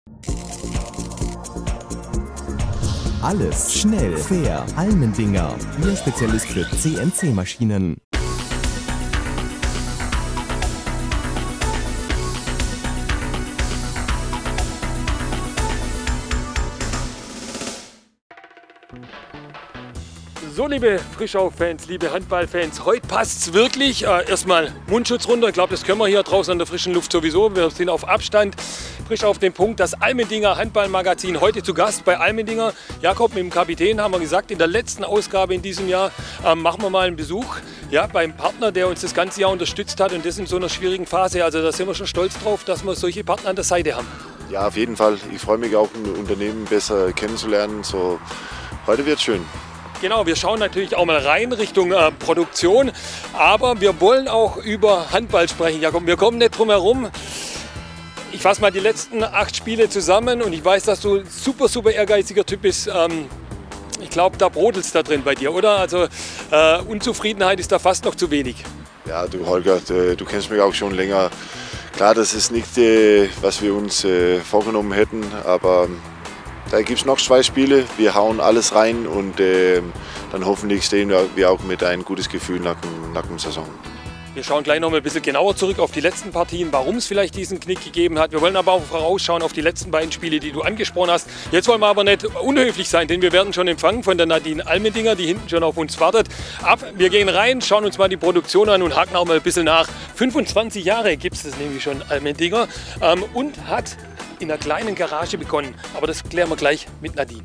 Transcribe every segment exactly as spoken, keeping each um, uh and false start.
Alles schnell, fair, Almendinger, Ihr Spezialist für C N C-Maschinen. So, liebe Frischau-Fans, liebe Handballfans, heute passt es wirklich. Äh, erstmal Mundschutz runter. Ich glaube, das können wir hier draußen an der frischen Luft sowieso. Wir sind auf Abstand, frisch auf den Punkt. Das Almendinger Handballmagazin heute zu Gast bei Almendinger. Jakob, mit dem Kapitän haben wir gesagt, in der letzten Ausgabe in diesem Jahr äh, machen wir mal einen Besuch ja, beim Partner, der uns das ganze Jahr unterstützt hat und das in so einer schwierigen Phase. Also da sind wir schon stolz drauf, dass wir solche Partner an der Seite haben. Ja, auf jeden Fall. Ich freue mich auch, ein Unternehmen besser kennenzulernen. So, heute wird es schön. Genau, wir schauen natürlich auch mal rein Richtung äh, Produktion, aber wir wollen auch über Handball sprechen, Jakob. Wir kommen nicht drum herum. Ich fasse mal die letzten acht Spiele zusammen und ich weiß, dass du ein super, super ehrgeiziger Typ bist. Ähm, ich glaube, da brodelt es da drin bei dir, oder? Also äh, Unzufriedenheit ist da fast noch zu wenig. Ja, du Holger, du, du kennst mich auch schon länger. Klar, das ist nicht, äh, was wir uns äh, vorgenommen hätten, aber da gibt es noch zwei Spiele, wir hauen alles rein und äh, dann hoffentlich stehen wir auch mit ein gutes Gefühl nach, nach der Saison. Wir schauen gleich noch mal ein bisschen genauer zurück auf die letzten Partien, warum es vielleicht diesen Knick gegeben hat. Wir wollen aber auch vorausschauen auf die letzten beiden Spiele, die du angesprochen hast. Jetzt wollen wir aber nicht unhöflich sein, denn wir werden schon empfangen von der Nadine Almendinger, die hinten schon auf uns wartet. Ab, wir gehen rein, schauen uns mal die Produktion an und haken auch mal ein bisschen nach. fünfundzwanzig Jahre gibt es das nämlich schon, Almendinger, ähm, und hat in einer kleinen Garage begonnen. Aber das klären wir gleich mit Nadine.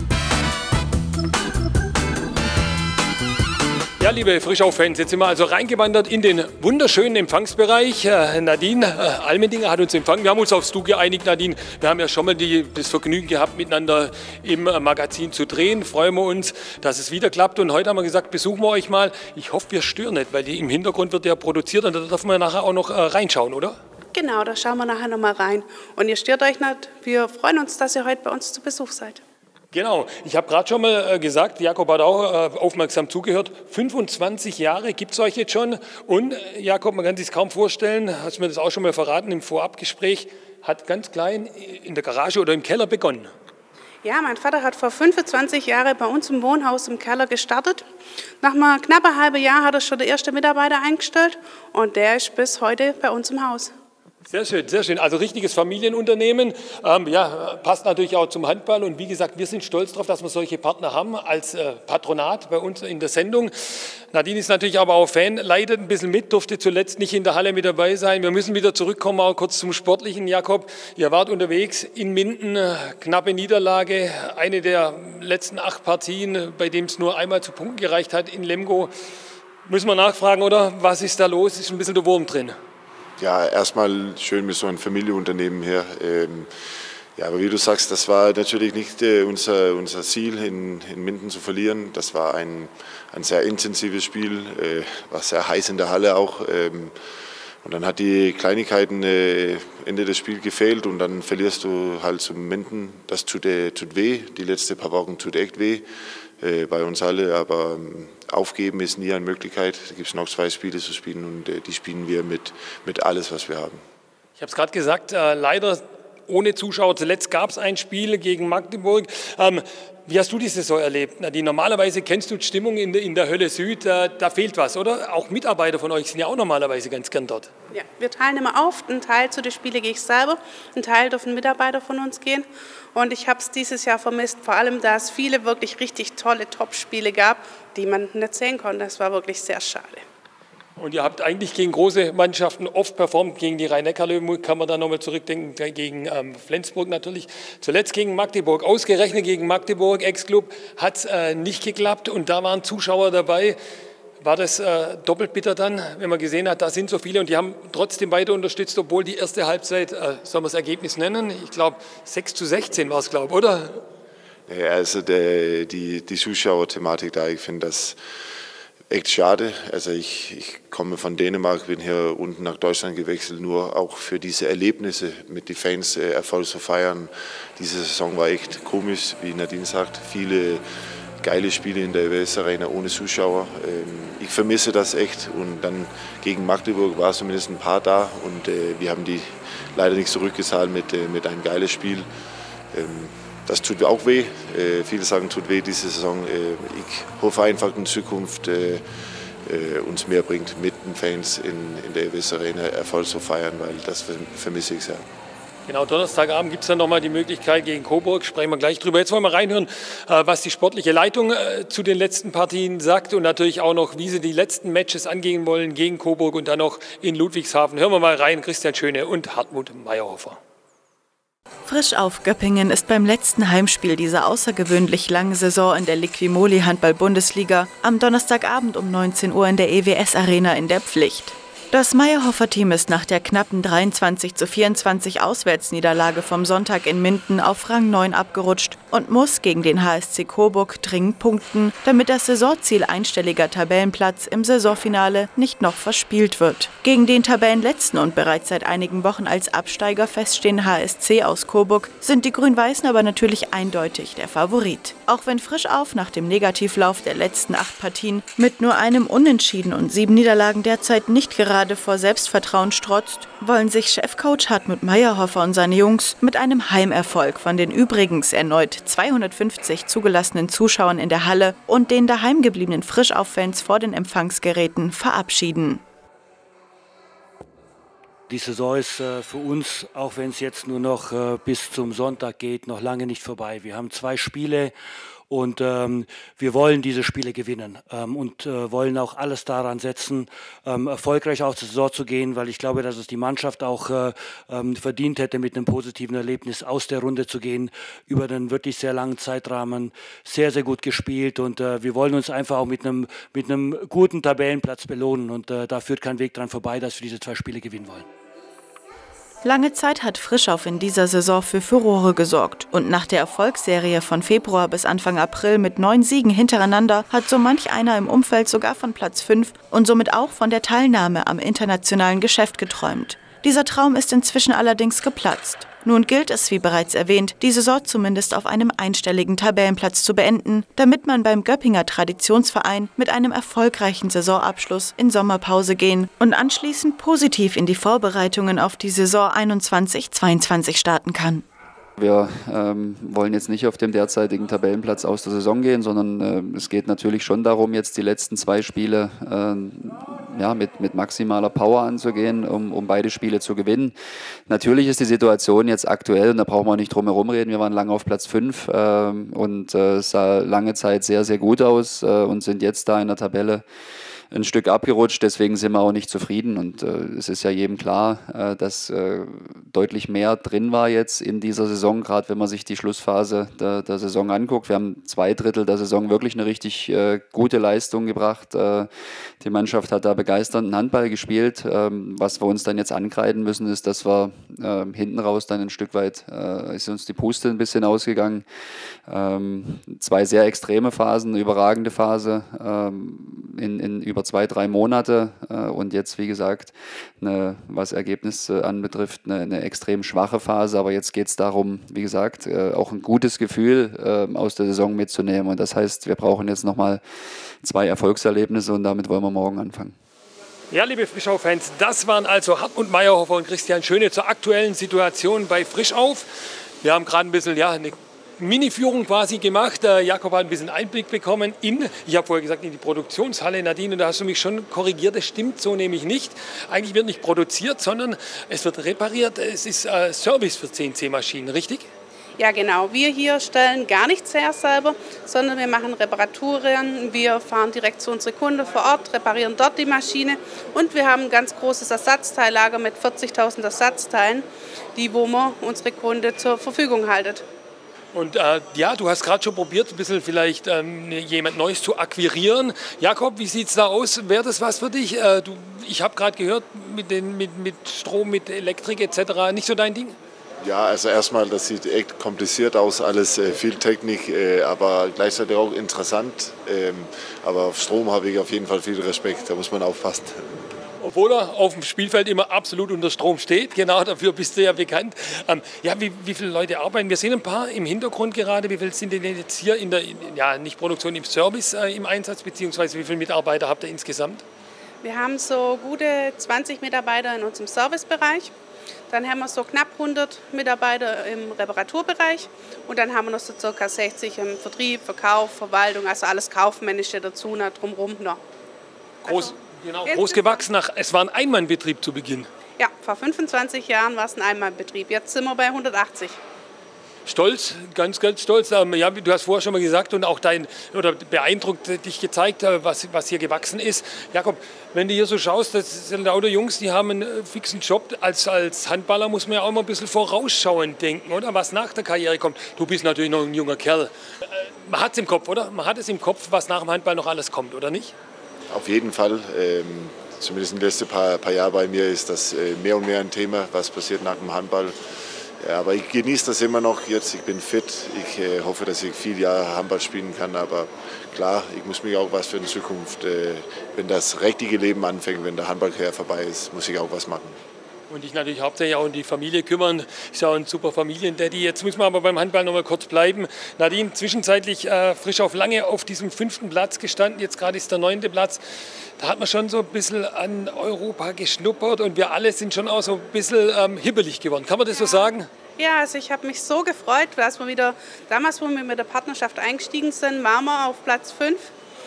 Ja, liebe Frischau-Fans, jetzt sind wir also reingewandert in den wunderschönen Empfangsbereich. Äh, Nadine äh, Almendinger hat uns empfangen. Wir haben uns aufs Du geeinigt, Nadine. Wir haben ja schon mal die, das Vergnügen gehabt, miteinander im äh, Magazin zu drehen. Freuen wir uns, dass es wieder klappt. Und heute haben wir gesagt, besuchen wir euch mal. Ich hoffe, wir stören nicht, weil die, im Hintergrund wird ja produziert und da dürfen wir nachher auch noch äh, reinschauen, oder? Genau, da schauen wir nachher noch mal rein. Und ihr stört euch nicht. Wir freuen uns, dass ihr heute bei uns zu Besuch seid. Genau, ich habe gerade schon mal gesagt, Jakob hat auch äh, aufmerksam zugehört, fünfundzwanzig Jahre gibt es euch jetzt schon und äh, Jakob, man kann sich kaum vorstellen, hast mir das auch schon mal verraten im Vorabgespräch, hat ganz klein in der Garage oder im Keller begonnen. Ja, mein Vater hat vor fünfundzwanzig Jahren bei uns im Wohnhaus im Keller gestartet. Nach einem knappen halben Jahr hat er schon der erste Mitarbeiter eingestellt und der ist bis heute bei uns im Haus. Sehr schön, sehr schön. Also richtiges Familienunternehmen, ähm, ja, passt natürlich auch zum Handball und wie gesagt, wir sind stolz darauf, dass wir solche Partner haben als äh, Patronat bei uns in der Sendung. Nadine ist natürlich aber auch Fan, leidet ein bisschen mit, durfte zuletzt nicht in der Halle mit dabei sein. Wir müssen wieder zurückkommen, auch kurz zum Sportlichen, Jakob. Ihr wart unterwegs in Minden, äh, knappe Niederlage, eine der letzten acht Partien, bei dem es nur einmal zu Punkten gereicht hat in Lemgo. Müssen wir nachfragen, oder? Was ist da los? Ist ein bisschen der Wurm drin? Ja, erstmal schön mit so einem Familienunternehmen hier. Ähm, ja, aber wie du sagst, das war natürlich nicht äh, unser, unser Ziel, in, in Minden zu verlieren. Das war ein, ein sehr intensives Spiel, äh, war sehr heiß in der Halle auch. Ähm, und dann hat die Kleinigkeiten äh, Ende des Spiels gefehlt und dann verlierst du halt zum Minden. Das tut, äh, tut weh, die letzten paar Wochen tut echt weh. Äh, bei uns alle, aber ähm, aufgeben ist nie eine Möglichkeit. Da gibt es noch zwei Spiele zu spielen und äh, die spielen wir mit, mit alles, was wir haben. Ich habe es gerade gesagt, äh, leider ohne Zuschauer. Zuletzt gab es ein Spiel gegen Magdeburg. Ähm, wie hast du die Saison erlebt, Nadine? Normalerweise kennst du die Stimmung in der, in der Hölle Süd, äh, da fehlt was, oder? Auch Mitarbeiter von euch sind ja auch normalerweise ganz gern dort. Ja, wir teilen immer auf. Ein Teil zu den Spielen gehe ich selber, ein Teil dürfen Mitarbeiter von uns gehen. Und ich habe es dieses Jahr vermisst, vor allem, da es viele wirklich richtig tolle Top-Spiele gab, die man nicht sehen konnte. Das war wirklich sehr schade. Und ihr habt eigentlich gegen große Mannschaften oft performt, gegen die Rhein-Neckar-Löwen, kann man da nochmal zurückdenken, gegen ähm, Flensburg natürlich. Zuletzt gegen Magdeburg, ausgerechnet gegen Magdeburg, Ex-Club, hat es äh, nicht geklappt und da waren Zuschauer dabei. War das äh, doppelt bitter dann, wenn man gesehen hat, da sind so viele und die haben trotzdem weiter unterstützt, obwohl die erste Halbzeit, äh, sollen wir das Ergebnis nennen? Ich glaube sechs zu sechzehn war es, glaube ich, oder? Ja, also der, die, die Zuschauerthematik da, ich finde das echt schade. Also ich, ich komme von Dänemark, bin hier unten nach Deutschland gewechselt, nur auch für diese Erlebnisse mit den Fans äh, Erfolg zu feiern. Diese Saison war echt komisch, wie Nadine sagt, viele geile Spiele in der E W S Arena ohne Zuschauer. Ähm, ich vermisse das echt und dann gegen Magdeburg war es zumindest ein paar da und äh, wir haben die leider nicht zurückgezahlt mit, äh, mit einem geilen Spiel. Ähm, das tut auch weh. Äh, viele sagen, tut weh diese Saison. Äh, ich hoffe einfach in Zukunft äh, äh, uns mehr bringt, mit den Fans in, in der E W S Arena Erfolg zu feiern, weil das vermisse ich sehr. Genau, Donnerstagabend gibt es dann nochmal die Möglichkeit gegen Coburg, sprechen wir gleich drüber. Jetzt wollen wir reinhören, was die sportliche Leitung zu den letzten Partien sagt und natürlich auch noch, wie sie die letzten Matches angehen wollen gegen Coburg und dann noch in Ludwigshafen. Hören wir mal rein, Christian Schöne und Hartmut Meyerhofer. Frisch auf Göppingen ist beim letzten Heimspiel dieser außergewöhnlich langen Saison in der Liquimoli Handball-Bundesliga am Donnerstagabend um neunzehn Uhr in der E W S Arena in der Pflicht. Das Meyerhofer-Team ist nach der knappen dreiundzwanzig zu vierundzwanzig Auswärtsniederlage vom Sonntag in Minden auf Rang neun abgerutscht und muss gegen den H S C Coburg dringend punkten, damit das Saisonziel einstelliger Tabellenplatz im Saisonfinale nicht noch verspielt wird. Gegen den Tabellenletzten und bereits seit einigen Wochen als Absteiger feststehenden H S C aus Coburg sind die Grün-Weißen aber natürlich eindeutig der Favorit. Auch wenn frisch auf nach dem Negativlauf der letzten acht Partien mit nur einem Unentschieden und sieben Niederlagen derzeit nicht gerade vor Selbstvertrauen strotzt, wollen sich Chefcoach Hartmut Meyerhofer und seine Jungs mit einem Heimerfolg von den übrigens erneut zweihundertfünfzig zugelassenen Zuschauern in der Halle und den daheim gebliebenen Frischauf-Fans vor den Empfangsgeräten verabschieden. Die Saison ist äh, für uns, auch wenn es jetzt nur noch äh, bis zum Sonntag geht, noch lange nicht vorbei. Wir haben zwei Spiele und ähm, wir wollen diese Spiele gewinnen ähm, und äh, wollen auch alles daran setzen, ähm, erfolgreich aus der Saison zu gehen, weil ich glaube, dass es die Mannschaft auch äh, ähm, verdient hätte, mit einem positiven Erlebnis aus der Runde zu gehen, über einen wirklich sehr langen Zeitrahmen, sehr, sehr gut gespielt und äh, wir wollen uns einfach auch mit einem, mit einem guten Tabellenplatz belohnen und äh, da führt kein Weg dran vorbei, dass wir diese zwei Spiele gewinnen wollen. Lange Zeit hat Frischauf in dieser Saison für Furore gesorgt. Und nach der Erfolgsserie von Februar bis Anfang April mit neun Siegen hintereinander hat so manch einer im Umfeld sogar von Platz fünf und somit auch von der Teilnahme am internationalen Geschäft geträumt. Dieser Traum ist inzwischen allerdings geplatzt. Nun gilt es, wie bereits erwähnt, die Saison zumindest auf einem einstelligen Tabellenplatz zu beenden, damit man beim Göppinger Traditionsverein mit einem erfolgreichen Saisonabschluss in Sommerpause gehen und anschließend positiv in die Vorbereitungen auf die Saison einundzwanzig zweiundzwanzig starten kann. Wir ähm, wollen jetzt nicht auf dem derzeitigen Tabellenplatz aus der Saison gehen, sondern äh, es geht natürlich schon darum, jetzt die letzten zwei Spiele äh, ja, mit, mit maximaler Power anzugehen, um, um beide Spiele zu gewinnen. Natürlich ist die Situation jetzt aktuell, und da brauchen wir nicht drum herum reden, wir waren lange auf Platz fünf äh, und äh, es sah lange Zeit sehr, sehr gut aus äh, und sind jetzt da in der Tabelle ein Stück abgerutscht, deswegen sind wir auch nicht zufrieden und äh, es ist ja jedem klar, äh, dass äh, deutlich mehr drin war jetzt in dieser Saison, gerade wenn man sich die Schlussphase der, der Saison anguckt. Wir haben zwei Drittel der Saison wirklich eine richtig äh, gute Leistung gebracht. Äh, die Mannschaft hat da begeisternden Handball gespielt. Ähm, was wir uns dann jetzt ankreiden müssen, ist, dass wir äh, hinten raus dann ein Stück weit, äh, ist uns die Puste ein bisschen ausgegangen. Ähm, zwei sehr extreme Phasen, eine überragende Phase ähm, in, in über zwei, drei Monate äh, und jetzt, wie gesagt, eine, was Ergebnisse anbetrifft, eine, eine extrem schwache Phase. Aber jetzt geht es darum, wie gesagt, äh, auch ein gutes Gefühl äh, aus der Saison mitzunehmen. Und das heißt, wir brauchen jetzt nochmal zwei Erfolgserlebnisse und damit wollen wir morgen anfangen. Ja, liebe Frischau-Fans, das waren also Hartmut Meyerhofer und Christian Schöne zur aktuellen Situation bei Frischauf. Wir haben gerade ein bisschen, ja, eine Mini-Führung quasi gemacht. Äh, Jakob hat ein bisschen Einblick bekommen in, ich habe vorher gesagt, in die Produktionshalle. Nadine, und da hast du mich schon korrigiert, das stimmt so nämlich nicht. Eigentlich wird nicht produziert, sondern es wird repariert. Es ist äh, Service für C N C-Maschinen, richtig? Ja, genau. Wir hier stellen gar nichts her selber, sondern wir machen Reparaturen. Wir fahren direkt zu unserer Kunde vor Ort, reparieren dort die Maschine und wir haben ein ganz großes Ersatzteillager mit vierzigtausend Ersatzteilen, die wo man unsere Kunde zur Verfügung haltet. Und äh, ja, du hast gerade schon probiert, ein bisschen vielleicht ähm, jemand Neues zu akquirieren. Jakob, wie sieht es da aus? Wäre das was für dich? Äh, du, ich habe gerade gehört, mit, den, mit, mit Strom, mit Elektrik et cetera nicht so dein Ding? Ja, also erstmal, das sieht echt kompliziert aus, alles äh, viel Technik, äh, aber gleichzeitig auch interessant. Ähm, aber auf Strom habe ich auf jeden Fall viel Respekt, da muss man aufpassen. Obwohl er auf dem Spielfeld immer absolut unter Strom steht. Genau, dafür bist du ja bekannt. Ähm, ja, wie, wie viele Leute arbeiten? Wir sehen ein paar im Hintergrund gerade. Wie viele sind denn jetzt hier in der, ja, nicht Produktion, im Service äh, im Einsatz? Beziehungsweise wie viele Mitarbeiter habt ihr insgesamt? Wir haben so gute zwanzig Mitarbeiter in unserem Servicebereich. Dann haben wir so knapp hundert Mitarbeiter im Reparaturbereich. Und dann haben wir noch so ca. sechzig im Vertrieb, Verkauf, Verwaltung, also alles Kaufmännische dazu, noch drumherum noch. Groß, also, genau, groß gewachsen. Nach, es war ein Einmannbetrieb zu Beginn. Ja, vor fünfundzwanzig Jahren war es ein Einmannbetrieb. Jetzt sind wir bei hundertachtzig. Stolz, ganz, ganz stolz. Ja, du hast vorher schon mal gesagt und auch dein, oder beeindruckt dich gezeigt, was, was hier gewachsen ist. Jakob, wenn du hier so schaust, das sind lauter Jungs, die haben einen fixen Job. Als, als Handballer muss man ja auch immer ein bisschen vorausschauend denken, oder? Was nach der Karriere kommt. Du bist natürlich noch ein junger Kerl. Man hat es im Kopf, oder? Man hat es im Kopf, was nach dem Handball noch alles kommt, oder nicht? Auf jeden Fall. Ähm, zumindest in den letzten paar, paar Jahren bei mir ist das äh, mehr und mehr ein Thema, was passiert nach dem Handball. Ja, aber ich genieße das immer noch jetzt. Ich bin fit. Ich äh, hoffe, dass ich viele Jahre Handball spielen kann. Aber klar, ich muss mich auch was für die Zukunft, äh, wenn das richtige Leben anfängt, wenn der Handballkarriere vorbei ist, muss ich auch was machen. Und dich natürlich hauptsächlich auch um die Familie kümmern. Ist ja auch ein super Familiendaddy. Jetzt müssen wir aber beim Handball noch mal kurz bleiben. Nadine, zwischenzeitlich äh, frisch auf lange auf diesem fünften Platz gestanden. Jetzt gerade ist der neunte Platz. Da hat man schon so ein bisschen an Europa geschnuppert und wir alle sind schon auch so ein bisschen ähm, hibbelig geworden. Kann man das ja. so sagen? Ja, also ich habe mich so gefreut, dass wir wieder, damals, wo wir mit der Partnerschaft eingestiegen sind, waren wir auf Platz fünf.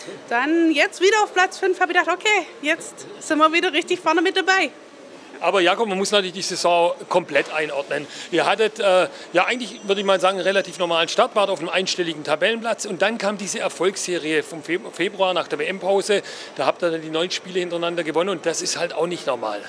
Dann jetzt wieder auf Platz fünf, habe ich gedacht, okay, jetzt sind wir wieder richtig vorne mit dabei. Aber Jakob, man muss natürlich die Saison komplett einordnen. Ihr hattet, äh, ja eigentlich würde ich mal sagen, einen relativ normalen Start, wart auf einem einstelligen Tabellenplatz und dann kam diese Erfolgsserie vom Februar nach der W M-Pause. Da habt ihr dann die neun Spiele hintereinander gewonnen und das ist halt auch nicht normal.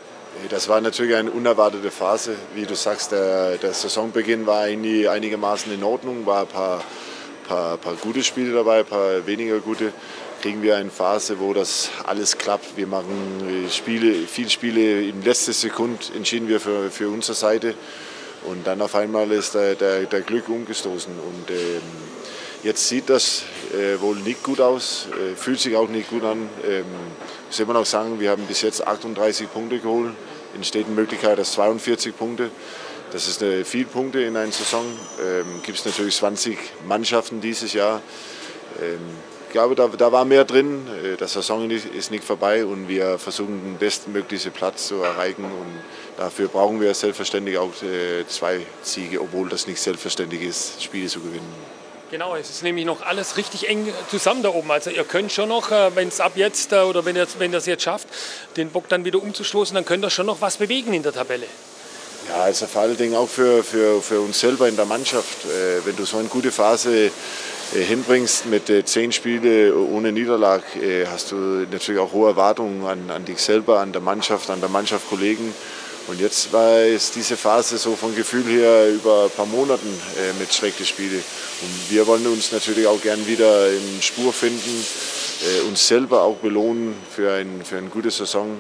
Das war natürlich eine unerwartete Phase. Wie du sagst, der, der Saisonbeginn war einigermaßen in Ordnung, war ein paar, paar, paar gute Spiele dabei, ein paar weniger gute. Kriegen wir eine Phase, wo das alles klappt. Wir machen Spiele, viele Spiele in letzter Sekunde entschieden wir für, für unsere Seite. Und dann auf einmal ist der, der, der Glück umgestoßen. Und ähm, jetzt sieht das äh, wohl nicht gut aus, äh, fühlt sich auch nicht gut an. Ähm, muss immer noch sagen, wir haben bis jetzt achtunddreißig Punkte geholt. Entsteht eine Möglichkeit, dass zweiundvierzig Punkte. Das ist äh, viel Punkte in einer Saison. Ähm, gibt es natürlich zwanzig Mannschaften dieses Jahr. Ähm, Ich glaube, da, da war mehr drin. Die Saison ist nicht vorbei und wir versuchen, den bestmöglichen Platz zu erreichen. Und dafür brauchen wir selbstverständlich auch zwei Siege, obwohl das nicht selbstverständlich ist, Spiele zu gewinnen. Genau, es ist nämlich noch alles richtig eng zusammen da oben. Also ihr könnt schon noch, wenn es ab jetzt oder wenn ihr wenn ihr es jetzt schafft, den Bock dann wieder umzustoßen, dann könnt ihr schon noch was bewegen in der Tabelle. Ja, also vor allen Dingen auch für, für, für uns selber in der Mannschaft. Wenn du so eine gute Phase hinbringst mit zehn Spielen ohne Niederlage, hast du natürlich auch hohe Erwartungen an, an dich selber, an der Mannschaft, an der Mannschaft, Kollegen. Und jetzt war es diese Phase so vom Gefühl her über ein paar Monate mit schlechten Spielen. Und wir wollen uns natürlich auch gern wieder in Spur finden, uns selber auch belohnen für, ein, für eine gute Saison.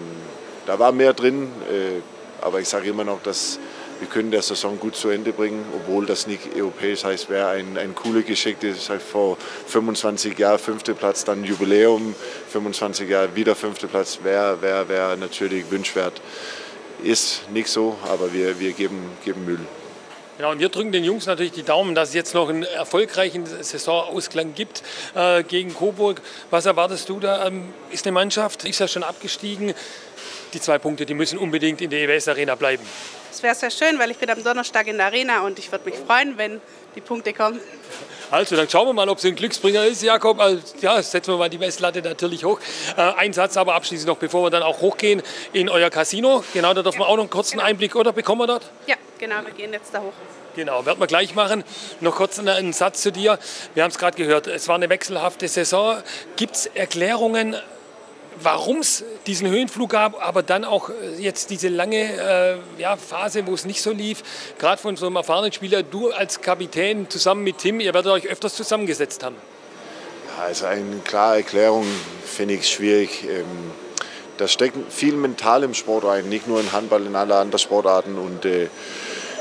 Da war mehr drin, aber ich sage immer noch, dass wir können der Saison gut zu Ende bringen, obwohl das nicht europäisch heißt, wäre ein, ein cooler Geschichte. Das heißt, vor fünfundzwanzig Jahren fünfter Platz, dann Jubiläum, fünfundzwanzig Jahre wieder fünfter Platz, wäre wär, wär natürlich wünschenswert. Ist nicht so, aber wir, wir geben, geben Mühe. Genau, und wir drücken den Jungs natürlich die Daumen, dass es jetzt noch einen erfolgreichen Saisonausklang gibt äh, gegen Coburg. Was erwartest du da? Ähm, ist eine Mannschaft, ist ja schon abgestiegen. Die zwei Punkte, die müssen unbedingt in der E W S-Arena bleiben. Das wäre sehr schön, weil ich bin am Donnerstag in der Arena und ich würde mich freuen, wenn die Punkte kommen. Also, dann schauen wir mal, ob es ein Glücksbringer ist, Jakob. Also, ja, setzen wir mal die Messlatte natürlich hoch. Äh, ein Satz aber abschließend noch, bevor wir dann auch hochgehen in euer Casino. Genau, da dürfen ja, wir auch noch einen kurzen genau. Einblick, oder? Bekommen wir dort? Ja, genau, wir gehen jetzt da hoch. Genau, werden wir gleich machen. Noch kurz einen Satz zu dir. Wir haben es gerade gehört, es war eine wechselhafte Saison. Gibt es Erklärungen, warum es diesen Höhenflug gab, aber dann auch jetzt diese lange äh, ja, Phase, wo es nicht so lief, gerade von so einem erfahrenen Spieler, du als Kapitän zusammen mit Tim, ihr werdet euch öfters zusammengesetzt haben. Ja, also eine klare Erklärung finde ich schwierig. Ähm, da steckt viel mental im Sport rein, nicht nur in Handball, in alle anderen Sportarten. Und äh,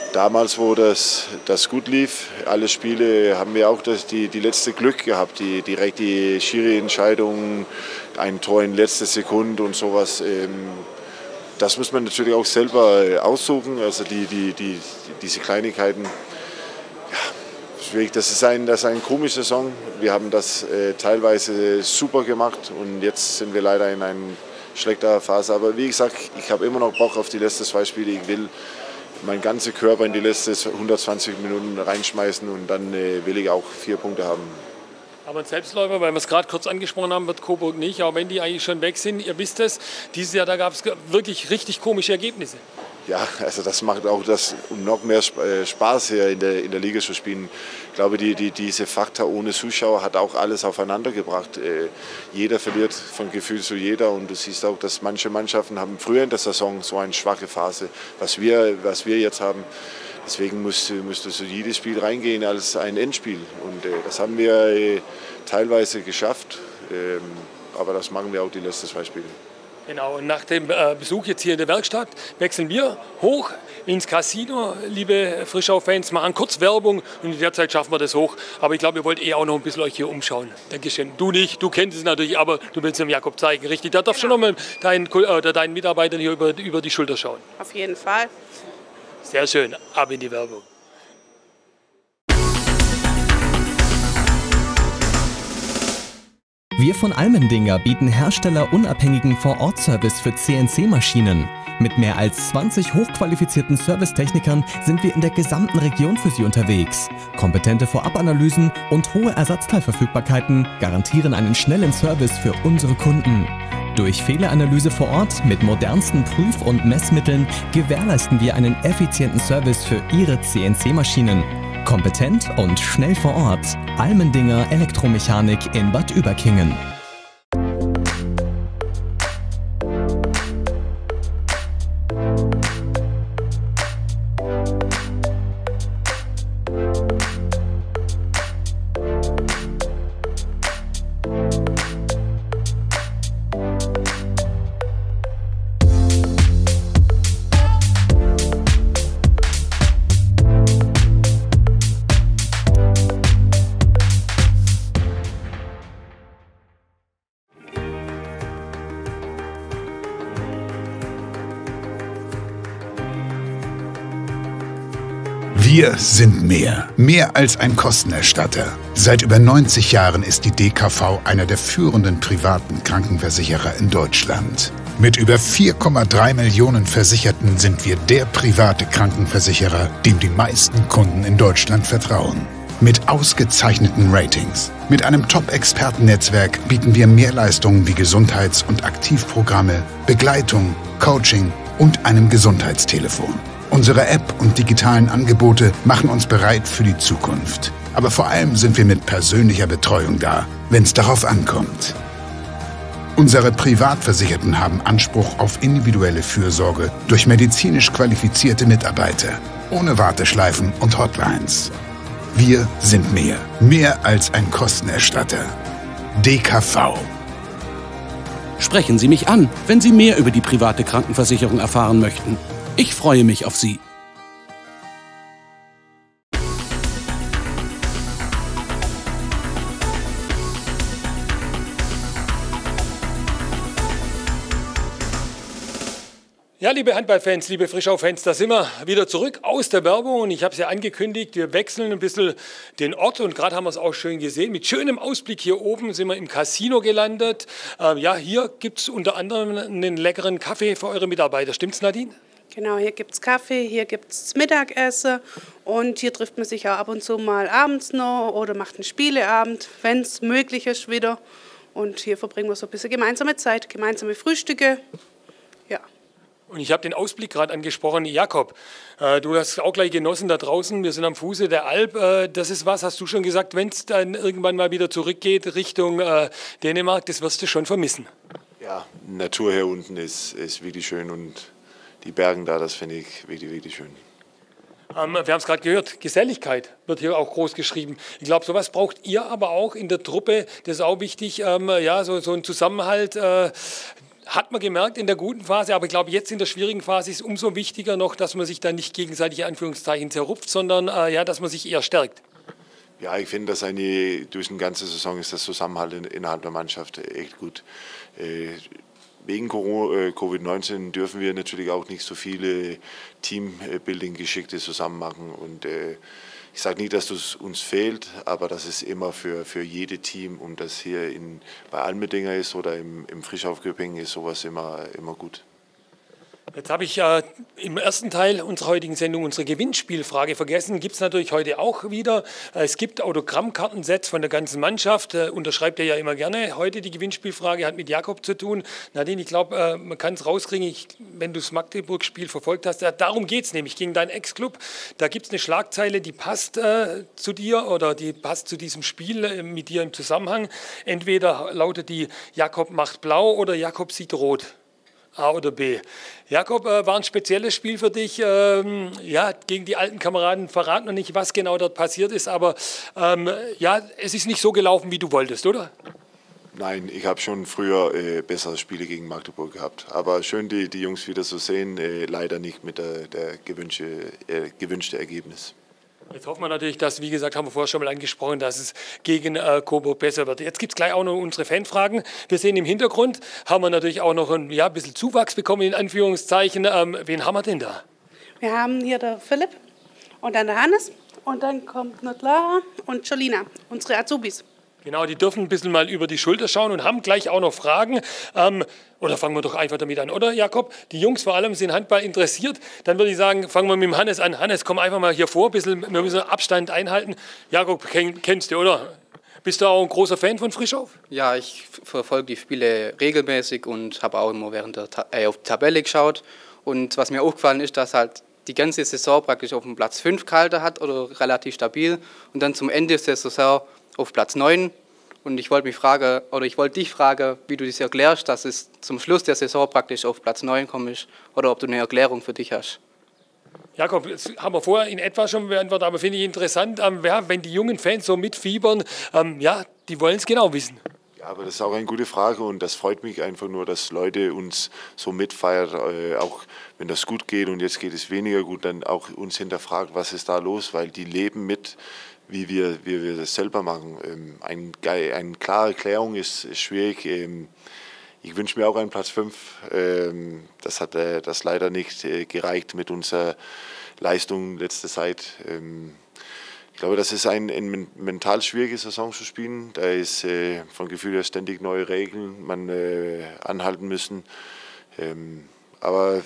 damals, wo das, das gut lief, alle Spiele, haben wir auch das, die, die letzte Glück gehabt, die direkt die Schiri-Entscheidung, ein Tor in letzter Sekunde und sowas. Das muss man natürlich auch selber aussuchen, also die, die, die, diese Kleinigkeiten. Ja, das ist, ein, das ist eine komische Saison. Wir haben das äh, teilweise super gemacht und jetzt sind wir leider in einer schlechter Phase. Aber wie gesagt, ich habe immer noch Bock auf die letzten zwei Spiele. Ich will meinen ganzen Körper in die letzten hundertzwanzig Minuten reinschmeißen und dann äh, will ich auch vier Punkte haben. Aber ein Selbstläufer, weil wir es gerade kurz angesprochen haben, wird Coburg nicht, auch wenn die eigentlich schon weg sind. Ihr wisst es, dieses Jahr da gab es wirklich richtig komische Ergebnisse. Ja, also das macht auch das noch mehr Spaß hier in der, in der Liga zu spielen. Ich glaube, die, die, diese Faktor ohne Zuschauer hat auch alles aufeinander gebracht. Äh, jeder verliert von Gefühl zu jeder und du siehst auch, dass manche Mannschaften haben früher in der Saison so eine schwache Phase, was wir, was wir jetzt haben. Deswegen musst, musst du so jedes Spiel reingehen als ein Endspiel und äh, das haben wir äh, teilweise geschafft, ähm, aber das machen wir auch die letzten zwei Spiele. Genau, und nach dem äh, Besuch jetzt hier in der Werkstatt wechseln wir hoch ins Casino, liebe Frischau-Fans, machen kurz Werbung und in der Zeit schaffen wir das hoch. Aber ich glaube, ihr wollt eh auch noch ein bisschen euch hier umschauen. Dankeschön. Du nicht, du kennst es natürlich, aber du willst dem Jakob zeigen, richtig? Da darfst du genau. schon noch mal deinen, äh, deinen Mitarbeitern hier über, über die Schulter schauen. Auf jeden Fall. Sehr schön, ab in die Werbung. Wir von Almendinger bieten herstellerunabhängigen Vor-Ort-Service für C N C-Maschinen. Mit mehr als zwanzig hochqualifizierten Servicetechnikern sind wir in der gesamten Region für Sie unterwegs. Kompetente Vorabanalysen und hohe Ersatzteilverfügbarkeiten garantieren einen schnellen Service für unsere Kunden. Durch Fehleranalyse vor Ort mit modernsten Prüf- und Messmitteln gewährleisten wir einen effizienten Service für Ihre C N C-Maschinen. Kompetent und schnell vor Ort. Almendinger Elektromechanik in Bad Überkingen. Wir sind mehr. Mehr als ein Kostenerstatter. Seit über neunzig Jahren ist die D K V einer der führenden privaten Krankenversicherer in Deutschland. Mit über vier Komma drei Millionen Versicherten sind wir der private Krankenversicherer, dem die meisten Kunden in Deutschland vertrauen. Mit ausgezeichneten Ratings. Mit einem Top-Expertennetzwerk bieten wir Mehrleistungen wie Gesundheits- und Aktivprogramme, Begleitung, Coaching und einem Gesundheitstelefon. Unsere App und digitalen Angebote machen uns bereit für die Zukunft. Aber vor allem sind wir mit persönlicher Betreuung da, wenn es darauf ankommt. Unsere Privatversicherten haben Anspruch auf individuelle Fürsorge durch medizinisch qualifizierte Mitarbeiter, ohne Warteschleifen und Hotlines. Wir sind mehr, mehr als ein Kostenerstatter. D K V. Sprechen Sie mich an, wenn Sie mehr über die private Krankenversicherung erfahren möchten. Ich freue mich auf Sie. Ja, liebe Handballfans, liebe Frischau-Fans, da sind wir wieder zurück aus der Werbung und ich habe es ja angekündigt, wir wechseln ein bisschen den Ort und gerade haben wir es auch schön gesehen. Mit schönem Ausblick hier oben sind wir im Casino gelandet. Ähm, ja, hier gibt es unter anderem einen leckeren Kaffee für eure Mitarbeiter. Stimmt's, Nadine? Genau, hier gibt es Kaffee, hier gibt es Mittagessen und hier trifft man sich auch ab und zu mal abends noch oder macht einen Spieleabend, wenn es möglich ist wieder. Und hier verbringen wir so ein bisschen gemeinsame Zeit, gemeinsame Frühstücke. Ja. Und ich habe den Ausblick gerade angesprochen. Jakob, äh, du hast auch gleich genossen da draußen. Wir sind am Fuße der Alp. Äh, das ist was, hast du schon gesagt, wenn es dann irgendwann mal wieder zurückgeht Richtung äh, Dänemark, das wirst du schon vermissen. Ja, Natur hier unten ist, ist wirklich schön und die Berge da, das finde ich wirklich, wirklich schön. Ähm, wir haben es gerade gehört, Geselligkeit wird hier auch groß geschrieben. Ich glaube, sowas braucht ihr aber auch in der Truppe. Das ist auch wichtig, ähm, ja, so, so ein Zusammenhalt. Äh, hat man gemerkt in der guten Phase, aber ich glaube, jetzt in der schwierigen Phase ist es umso wichtiger noch, dass man sich dann nicht gegenseitig in Anführungszeichen zerrupft, sondern äh, ja, dass man sich eher stärkt. Ja, ich finde, dass eine, durch eine ganze Saison ist das Zusammenhalt in, innerhalb der Mannschaft echt gut. Äh, wegen Covid neunzehn dürfen wir natürlich auch nicht so viele Teambuilding-Geschickte zusammen machen. Und äh, ich sage nicht, dass das uns fehlt, aber das ist immer für, für jedes Team, und das hier in, bei Almedinger ist oder im, im Frischauf-Göppingen ist sowas immer, immer gut. Jetzt habe ich äh, im ersten Teil unserer heutigen Sendung unsere Gewinnspielfrage vergessen. Gibt es natürlich heute auch wieder. Äh, es gibt Autogrammkartensets von der ganzen Mannschaft. Äh, unterschreibt er ja immer gerne. Heute die Gewinnspielfrage hat mit Jakob zu tun. Nadine, ich glaube, äh, man kann es rauskriegen, ich, wenn du das Magdeburg-Spiel verfolgt hast. Äh, darum geht es nämlich, gegen deinen Ex-Club. Da gibt es eine Schlagzeile, die passt äh, zu dir oder die passt zu diesem Spiel äh, mit dir im Zusammenhang. Entweder lautet die Jakob macht blau oder Jakob sieht rot. A oder B. Jakob, äh, war ein spezielles Spiel für dich, ähm, ja, gegen die alten Kameraden. Verrat noch nicht, was genau dort passiert ist, aber ähm, ja, es ist nicht so gelaufen, wie du wolltest, oder? Nein, ich habe schon früher äh, bessere Spiele gegen Magdeburg gehabt. Aber schön, die, die Jungs wieder zu sehen, äh, leider nicht mit der, der gewünschte, äh, gewünschte Ergebnis. Jetzt hoffen wir natürlich, dass, wie gesagt, haben wir vorher schon mal angesprochen, dass es gegen äh, Coburg besser wird. Jetzt gibt es gleich auch noch unsere Fanfragen. Wir sehen im Hintergrund, haben wir natürlich auch noch ein, ja, ein bisschen Zuwachs bekommen, in Anführungszeichen. Ähm, wen haben wir denn da? Wir haben hier der Philipp und dann der Hannes und dann kommt noch Lara und Jolina, unsere Azubis. Genau, die dürfen ein bisschen mal über die Schulter schauen und haben gleich auch noch Fragen. Ähm, oder fangen wir doch einfach damit an, oder Jakob? Die Jungs vor allem sind Handball interessiert. Dann würde ich sagen, fangen wir mit dem Hannes an. Hannes, komm einfach mal hier vor, ein bisschen, wir müssen Abstand einhalten. Jakob, kenn, kennst du, oder? Bist du auch ein großer Fan von Frischauf? Ja, ich verfolge die Spiele regelmäßig und habe auch immer während der Ta äh, auf die Tabelle geschaut. Und was mir aufgefallen ist, dass halt die ganze Saison praktisch auf dem Platz fünf gehalten hat oder relativ stabil und dann zum Ende der Saison auf Platz neun. Und ich wollte mich fragen, oder ich wollte dich fragen, wie du das erklärst, dass es zum Schluss der Saison praktisch auf Platz neun kommt, oder ob du eine Erklärung für dich hast. Jakob, das haben wir vorher in etwa schon beantwortet, aber finde ich interessant, ähm, ja, wenn die jungen Fans so mitfiebern, ähm, ja, die wollen es genau wissen. Ja, aber das ist auch eine gute Frage und das freut mich einfach nur, dass Leute uns so mitfeiern, äh, auch wenn das gut geht und jetzt geht es weniger gut, dann auch uns hinterfragt, was ist da los, weil die leben mit, wie wir, wie wir das selber machen. Ähm, ein, eine klare Erklärung ist, ist schwierig. Ähm, ich wünsche mir auch einen Platz fünf. Ähm, das hat äh, das leider nicht äh, gereicht mit unserer Leistung letzte Zeit. Ähm, ich glaube, das ist ein, ein mental schwierige Saison zu spielen. Da ist äh, von Gefühl her ständig neue Regeln, man äh, anhalten müssen. Ähm, aber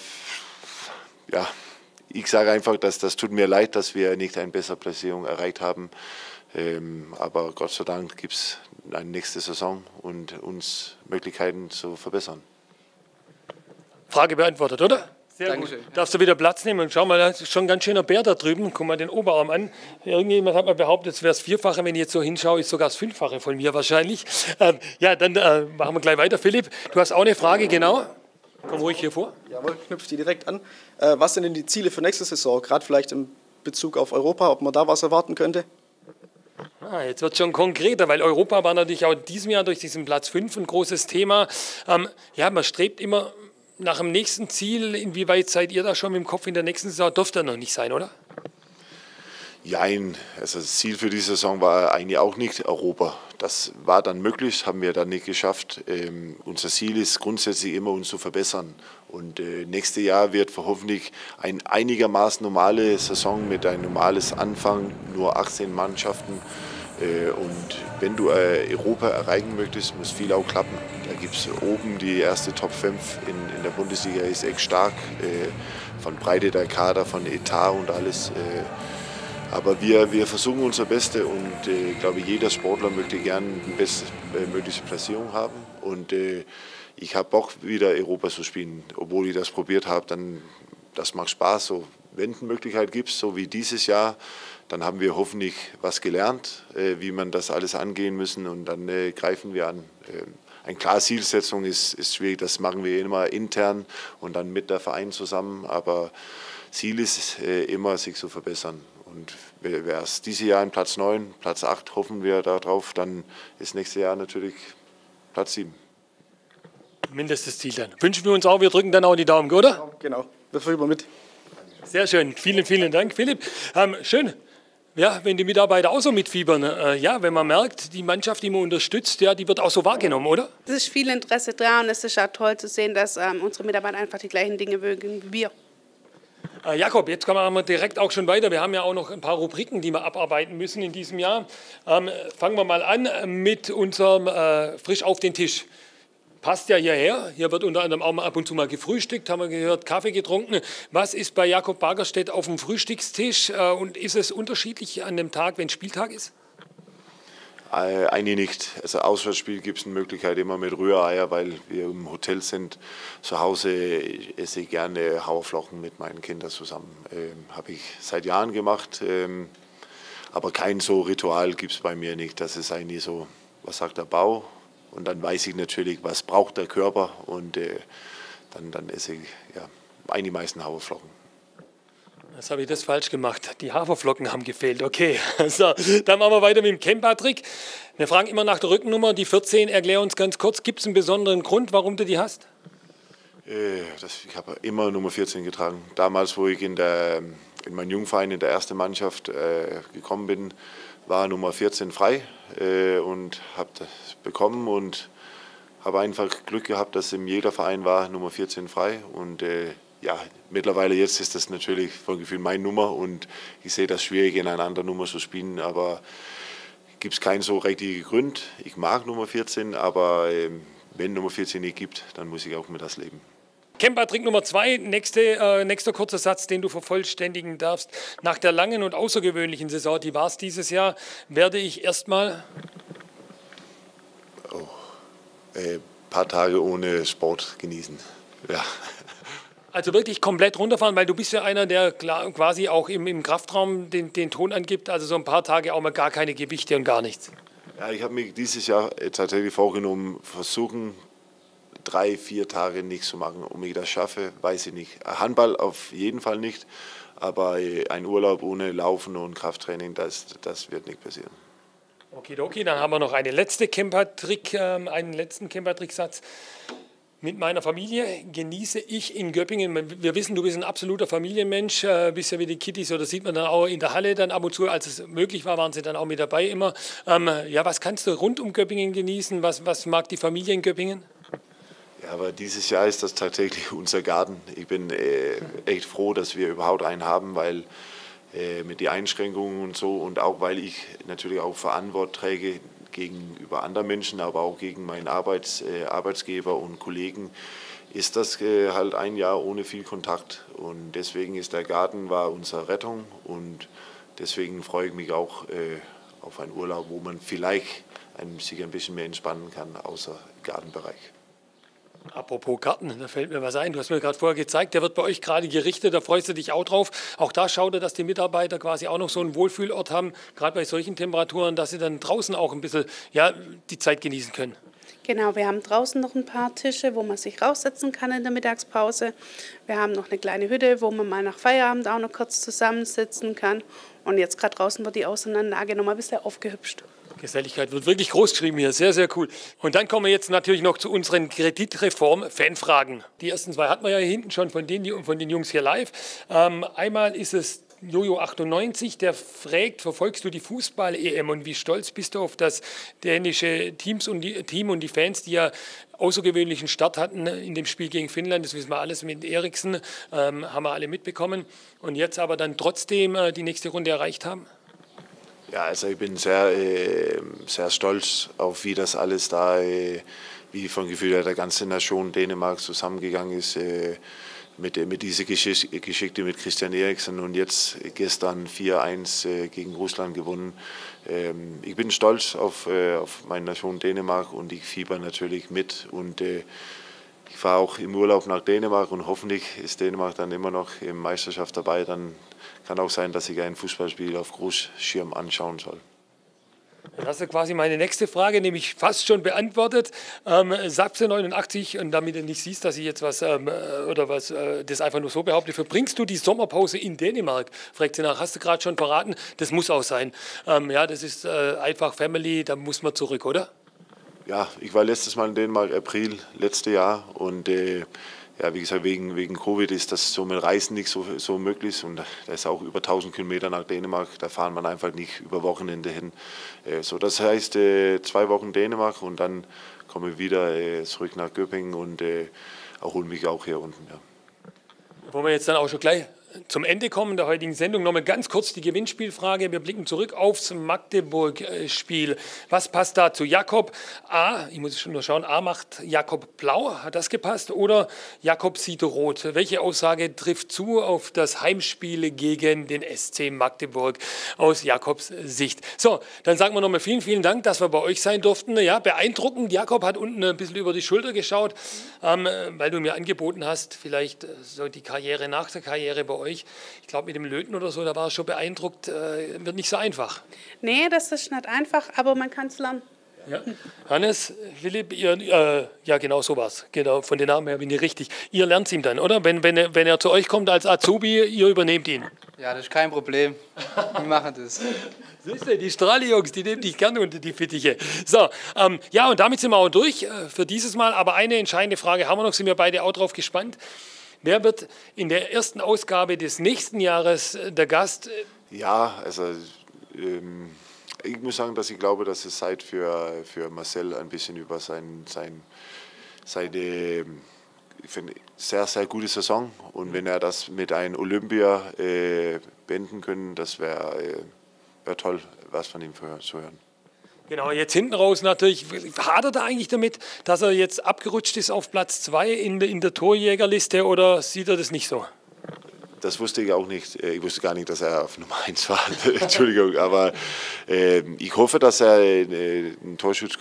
ja, ich sage einfach, dass das tut mir leid, dass wir nicht eine bessere Platzierung erreicht haben. Ähm, aber Gott sei Dank gibt es eine nächste Saison und uns Möglichkeiten zu verbessern. Frage beantwortet, oder? Sehr Dankeschön. Gut. Darfst du wieder Platz nehmen und schau mal, da ist schon ein ganz schöner Bär da drüben. Guck mal den Oberarm an. Irgendjemand hat mal behauptet, es wäre das Vierfache. Wenn ich jetzt so hinschaue, ist sogar das Fünffache von mir wahrscheinlich. Ähm, ja, dann äh, machen wir gleich weiter. Philipp, du hast auch eine Frage, genau. Komm ruhig hier vor. Jawohl, knüpft die direkt an. Äh, was sind denn die Ziele für nächste Saison, gerade vielleicht in Bezug auf Europa, ob man da was erwarten könnte? Ah, jetzt wird es schon konkreter, weil Europa war natürlich auch in diesem Jahr durch diesen Platz fünf ein großes Thema. Ähm, ja, man strebt immer nach dem nächsten Ziel. Inwieweit seid ihr da schon mit dem Kopf in der nächsten Saison? Dürfte er noch nicht sein, oder? Nein, also das Ziel für die Saison war eigentlich auch nicht Europa. Das war dann möglich, haben wir dann nicht geschafft. Ähm, unser Ziel ist grundsätzlich immer, uns zu verbessern. Und äh, nächstes Jahr wird hoffentlich eine einigermaßen normale Saison mit einem normales Anfang, nur achtzehn Mannschaften. Äh, und wenn du äh, Europa erreichen möchtest, muss viel auch klappen. Da gibt es oben die erste Top fünf in, in der Bundesliga, ist echt stark. Äh, von Breite der Kader, von Etat und alles. Äh, Aber wir, wir versuchen unser Bestes und äh, ich glaube, jeder Sportler möchte gerne die bestmögliche Platzierung haben. Und äh, ich habe Bock, wieder Europa zu spielen. Obwohl ich das probiert habe, dann das macht Spaß. So, wenn es eine Möglichkeit gibt, so wie dieses Jahr, dann haben wir hoffentlich was gelernt, äh, wie man das alles angehen müssen und dann äh, greifen wir an. Äh, eine klare Zielsetzung ist, ist schwierig, das machen wir immer intern und dann mit der Verein zusammen. Aber Ziel ist äh, immer, sich zu verbessern. Und wäre es dieses Jahr in Platz neun, Platz acht, hoffen wir darauf, dann ist nächstes Jahr natürlich Platz sieben. Mindestes Ziel dann. Wünschen wir uns auch, wir drücken dann auch die Daumen, oder? Genau, wir fiebern mit. Sehr schön, vielen, vielen Dank, Philipp. Ähm, schön, ja, wenn die Mitarbeiter auch so mitfiebern. Äh, ja, wenn man merkt, die Mannschaft, die man unterstützt, ja, die wird auch so wahrgenommen, oder? Es ist viel Interesse da und es ist auch toll zu sehen, dass ähm, unsere Mitarbeiter einfach die gleichen Dinge mögen wie wir. Äh, Jakob, jetzt kommen wir direkt auch schon weiter. Wir haben ja auch noch ein paar Rubriken, die wir abarbeiten müssen in diesem Jahr. Ähm, fangen wir mal an mit unserem äh, Frisch auf den Tisch. Passt ja hierher. Hier wird unter anderem auch mal ab und zu mal gefrühstückt, haben wir gehört, Kaffee getrunken. Was ist bei Jakob Bagerstedt auf dem Frühstückstisch äh, und ist es unterschiedlich an dem Tag, wenn Spieltag ist? Äh, eigentlich nicht. Also Auswärtsspiel gibt es eine Möglichkeit immer mit Rühreier, weil wir im Hotel sind. Zu Hause esse ich gerne Haferflocken mit meinen Kindern zusammen. Ähm, Habe ich seit Jahren gemacht, ähm, aber kein so Ritual gibt es bei mir nicht. Das ist eigentlich so, was sagt der Bau? Und dann weiß ich natürlich, was braucht der Körper und äh, dann, dann esse ich ja, eigentlich die meisten Haferflocken. Jetzt habe ich das falsch gemacht. Die Haferflocken haben gefehlt. Okay, so, dann machen wir weiter mit dem Camper-Trick. Wir fragen immer nach der Rückennummer. Die vierzehn, erklär uns ganz kurz, gibt es einen besonderen Grund, warum du die hast? Äh, das, ich habe immer Nummer vierzehn getragen. Damals, wo ich in, der, in meinem Jungverein in der ersten Mannschaft äh, gekommen bin, war Nummer vierzehn frei äh, und habe das bekommen und habe einfach Glück gehabt, dass in jeder Verein war Nummer vierzehn frei und äh, ja, mittlerweile jetzt ist das natürlich von Gefühl meine Nummer und ich sehe das schwierig in einer anderen Nummer zu spielen, aber gibt es keinen so richtigen Grund. Ich mag Nummer vierzehn, aber äh, wenn Nummer vierzehn nicht gibt, dann muss ich auch mit das leben. Camper-Trick Nummer zwei, nächste, äh, nächster kurzer Satz, den du vervollständigen darfst. Nach der langen und außergewöhnlichen Saison, die war es dieses Jahr, werde ich erstmal oh, äh, paar Tage ohne Sport genießen. Ja. Also wirklich komplett runterfahren, weil du bist ja einer, der quasi auch im, im Kraftraum den, den Ton angibt, also so ein paar Tage auch mal gar keine Gewichte und gar nichts. Ja, ich habe mir dieses Jahr tatsächlich vorgenommen, versuchen, drei, vier Tage nichts zu machen. Ob ich das schaffe, weiß ich nicht. Handball auf jeden Fall nicht, aber ein Urlaub ohne Laufen und Krafttraining, das, das wird nicht passieren. Okidoki, dann haben wir noch eine letzte Camper-Trick, äh, einen letzten Camper-Trick-Satz. Mit meiner Familie genieße ich in Göppingen, wir wissen, du bist ein absoluter Familienmensch, äh, bist ja wie die Kittys, oder sieht man dann auch in der Halle dann ab und zu, als es möglich war, waren sie dann auch mit dabei immer. Ähm, ja, was kannst du rund um Göppingen genießen? Was, was mag die Familie in Göppingen? Ja, aber dieses Jahr ist das tatsächlich unser Garten. Ich bin äh, echt froh, dass wir überhaupt einen haben, weil äh, mit den Einschränkungen und so und auch weil ich natürlich auch Verantwortung träge gegenüber anderen Menschen, aber auch gegen meinen Arbeits, äh, Arbeitsgeber und Kollegen, ist das äh, halt ein Jahr ohne viel Kontakt. Und deswegen ist der Garten war unsere Rettung und deswegen freue ich mich auch äh, auf einen Urlaub, wo man vielleicht ein, sich ein bisschen mehr entspannen kann, außer Gartenbereich. Apropos Garten, da fällt mir was ein. Du hast mir gerade vorher gezeigt, der wird bei euch gerade gerichtet, da freust du dich auch drauf. Auch da schaut er, dass die Mitarbeiter quasi auch noch so einen Wohlfühlort haben, gerade bei solchen Temperaturen, dass sie dann draußen auch ein bisschen ja, die Zeit genießen können. Genau, wir haben draußen noch ein paar Tische, wo man sich raussetzen kann in der Mittagspause. Wir haben noch eine kleine Hütte, wo man mal nach Feierabend auch noch kurz zusammensitzen kann. Und jetzt gerade draußen wird die Außenanlage noch mal ein bisschen aufgehübscht. Geselligkeit wird wirklich groß geschrieben hier, sehr, sehr cool. Und dann kommen wir jetzt natürlich noch zu unseren Kreditreform-Fanfragen. Die ersten zwei hatten wir ja hier hinten schon von den, von den Jungs hier live. Ähm, einmal ist es Jojo achtundneunzig, der fragt, verfolgst du die Fußball-E M und wie stolz bist du auf das dänische Teams und die, Team und die Fans, die ja außergewöhnlichen Start hatten in dem Spiel gegen Finnland, das wissen wir alles mit Eriksen, ähm, haben wir alle mitbekommen. Und jetzt aber dann trotzdem äh, die nächste Runde erreicht haben? Ja, also ich bin sehr, äh, sehr stolz auf, wie das alles da, äh, wie von Gefühl der ganze Nation Dänemark zusammengegangen ist, äh, mit, mit dieser Geschichte, Geschichte mit Christian Eriksen und jetzt gestern vier eins äh, gegen Russland gewonnen. Ähm, ich bin stolz auf, äh, auf meine Nation Dänemark und ich fieber natürlich mit und äh, ich fahre auch im Urlaub nach Dänemark und hoffentlich ist Dänemark dann immer noch in Meisterschaft dabei. Dann kann auch sein, dass ich ein Fußballspiel auf Großschirm anschauen soll. Dann hast du quasi meine nächste Frage nämlich fast schon beantwortet. Ähm, Sapse neunundachtzig, und damit du nicht siehst, dass ich jetzt was ähm, oder was äh, das einfach nur so behaupte, verbringst du die Sommerpause in Dänemark? Fragt sie nach, hast du gerade schon verraten? Das muss auch sein. Ähm, ja, das ist äh, einfach Family, da muss man zurück, oder? Ja, ich war letztes Mal in Dänemark, April, letztes Jahr. Und äh, ja, wie gesagt, wegen, wegen Covid ist das so mit Reisen nicht so, so möglich. Und da ist auch über tausend Kilometer nach Dänemark. Da fahren man einfach nicht über Wochenende hin. Äh, so, das heißt, äh, zwei Wochen Dänemark und dann komme ich wieder äh, zurück nach Göppingen und äh, erhole mich auch hier unten. Ja. Wollen wir jetzt dann auch schon gleich zum Ende kommen der heutigen Sendung. Nochmal ganz kurz die Gewinnspielfrage. Wir blicken zurück aufs Magdeburg-Spiel. Was passt da zu Jakob? A, ich muss schon nur schauen, A macht Jakob blau, hat das gepasst? Oder Jakob sieht rot? Welche Aussage trifft zu auf das Heimspiel gegen den S C Magdeburg aus Jakobs Sicht? So, dann sagen wir nochmal vielen, vielen Dank, dass wir bei euch sein durften. Ja, beeindruckend. Jakob hat unten ein bisschen über die Schulter geschaut, ähm, weil du mir angeboten hast, vielleicht so die Karriere nach der Karriere bei euch. Ich glaube, mit dem Löten oder so, da war ich schon beeindruckt, äh, wird nicht so einfach. Nee, das ist nicht einfach, aber man kann es lernen. Ja. Hannes, Philipp, ihr, äh, ja genau so war's. Genau, von den Namen her bin ich richtig. Ihr lernt ihm dann, oder? Wenn, wenn, er, wenn er zu euch kommt als Azubi, ihr übernehmt ihn. Ja, das ist kein Problem. Wir machen das. Siehst du, die Strahle-Jungs, die nehmen dich gerne unter die Fittiche. So, ähm, ja, und damit sind wir auch durch äh, für dieses Mal. Aber eine entscheidende Frage haben wir noch, sind wir beide auch drauf gespannt. Wer wird in der ersten Ausgabe des nächsten Jahres der Gast? Ja, also ähm, ich muss sagen, dass ich glaube, dass es Zeit für, für Marcel ein bisschen über sein, sein, seine ich finde, sehr, sehr gute Saison. Und wenn er das mit einem Olympia äh, beenden können, das wäre äh, wär toll, was von ihm zu hören. Genau, jetzt hinten raus natürlich, hadert er eigentlich damit, dass er jetzt abgerutscht ist auf Platz zwei in, in der Torjägerliste oder sieht er das nicht so? Das wusste ich auch nicht. Ich wusste gar nicht, dass er auf Nummer eins war. Entschuldigung, aber äh, ich hoffe, dass er äh, einen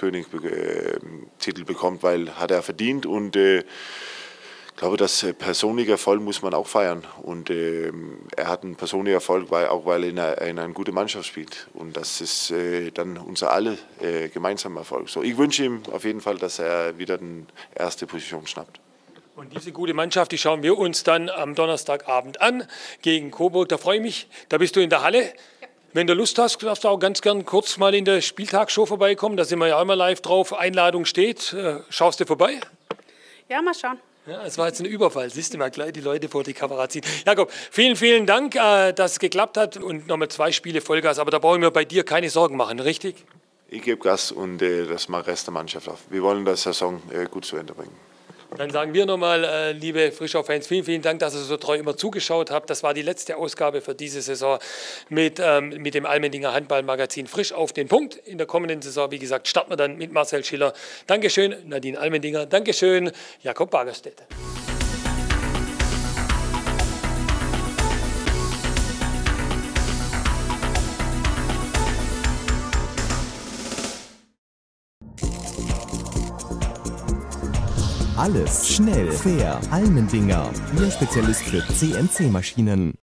Torschützkönig-Titel bekommt, weil hat er verdient und äh, ich glaube, das persönliche Erfolg muss man auch feiern. Und äh, er hat einen persönlichen Erfolg, weil, auch weil er in einer, in einer guten Mannschaft spielt. Und das ist äh, dann unser alle äh, gemeinsamer Erfolg. So, ich wünsche ihm auf jeden Fall, dass er wieder die erste Position schnappt. Und diese gute Mannschaft, die schauen wir uns dann am Donnerstagabend an gegen Coburg. Da freue ich mich. Da bist du in der Halle. Ja. Wenn du Lust hast, darfst du auch ganz gern kurz mal in der Spieltagsshow vorbeikommen. Da sind wir ja immer live drauf. Einladung steht. Schaust du vorbei? Ja, mal schauen. Ja, es war jetzt ein Überfall. Siehst du mal gleich die Leute vor die Kamera ziehen. Jakob, vielen, vielen Dank, äh, dass es geklappt hat und nochmal zwei Spiele Vollgas. Aber da brauchen wir bei dir keine Sorgen machen, richtig? Ich gebe Gas und äh, das macht Rest der Mannschaft auf. Wir wollen das Saison äh, gut zu Ende bringen. Dann sagen wir nochmal, äh, liebe Frischau-Fans, vielen, vielen Dank, dass ihr so treu immer zugeschaut habt. Das war die letzte Ausgabe für diese Saison mit, ähm, mit dem Allmendinger Handballmagazin Frisch auf den Punkt. In der kommenden Saison, wie gesagt, starten wir dann mit Marcel Schiller. Dankeschön, Nadine Allmendinger. Dankeschön, Jakob Bagerstedt. Alles schnell, fair, Allmendinger. Ihr Spezialist für C N C-Maschinen.